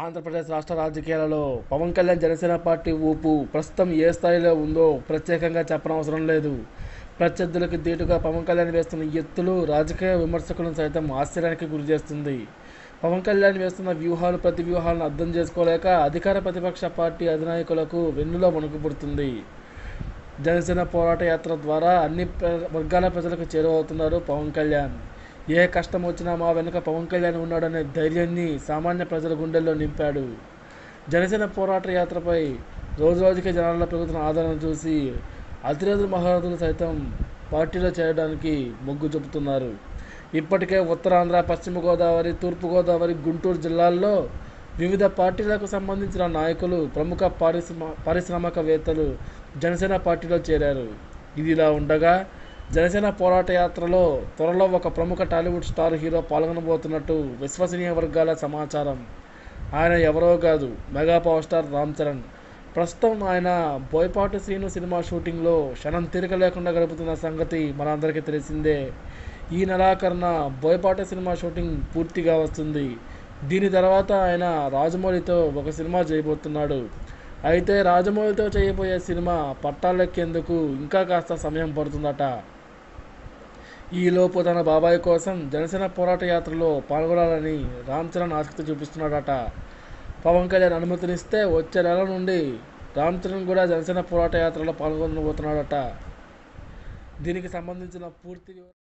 ఆంధ్రప్రదేశ్ రాష్ట్ర రాజకీయాలలో పవన్ కళ్యాణ్ జనసేన పార్టీ ఊపు ప్రస్తుతం ఏ స్థాయిలో ఉందో ప్రత్యేకంగా చెప్పనవసరం లేదు. ప్రత్యర్థులకు ధీటుగా పవన్ కళ్యాణ్ వేస్తున్న ఎత్తులు రాజకీయ విమర్శకులను సైతం ఆశ్చర్యానికి గురిచేస్తుంది. పవన్ కళ్యాణ్ వేస్తున్న వ్యూహాలు ప్రతి వ్యూహాలను అర్థం చేసుకోలేక అధికార ప్రతిపక్ష పార్టీ అధినాయకులకు వెన్నులో వణుకు పుడుతుంది. జనసేన పోరాట యాత్ర ద్వారా అన్ని వర్గాల ప్రజలకు చేరువవుతున్నారు పవన్ కళ్యాణ్. ఏ కష్టం వచ్చినా మా వెనుక పవన్ కళ్యాణ్ ఉన్నాడనే ధైర్యాన్ని సామాన్య ప్రజల గుండెల్లో నింపాడు. జనసేన పోరాట యాత్రపై రోజురోజుకి జనాల్లో పెరుగుతున్న ఆదరణ చూసి అతిరథులు మహారథులు సైతం పార్టీలో చేరడానికి మొగ్గు చూపుతున్నారు. ఇప్పటికే ఉత్తరాంధ్ర, పశ్చిమ గోదావరి, తూర్పుగోదావరి, గుంటూరు జిల్లాల్లో వివిధ పార్టీలకు సంబంధించిన నాయకులు, ప్రముఖ పారిశ్రామికవేత్తలు జనసేన పార్టీలో చేరారు. ఇదిలా ఉండగా జనసేన పోరాట యాత్రలో త్వరలో ఒక ప్రముఖ టాలీవుడ్ స్టార్ హీరో పాల్గొనబోతున్నట్టు విశ్వసనీయ వర్గాల సమాచారం. ఆయన ఎవరో కాదు, mega power star Ram Charan. ప్రస్తుతం ఆయన బోయపాటి శ్రీను సినిమా షూటింగ్లో క్షణం తీరిక లేకుండా గడుపుతున్న సంగతి మనందరికీ తెలిసిందే. ఈ నెలాఖరున బోయపాటి సినిమా షూటింగ్ పూర్తిగా వస్తుంది. దీని తర్వాత ఆయన రాజమౌళితో ఒక సినిమా చేయబోతున్నాడు. అయితే రాజమౌళితో చేయబోయే సినిమా పట్టాలెక్కేందుకు ఇంకా కాస్త సమయం పడుతుందట. ఈలోపు తన బాబాయ్ కోసం జనసేన పోరాట యాత్రలో పాల్గొనాలని రామ్ చరణ్ ఆసక్తి చూపిస్తున్నాడట. పవన్ కళ్యాణ్ అనుమతినిస్తే వచ్చే నెల నుండి రామ్ చరణ్ కూడా జనసేన పోరాట యాత్రలో పాల్గొనబోతున్నాడట. దీనికి సంబంధించిన పూర్తి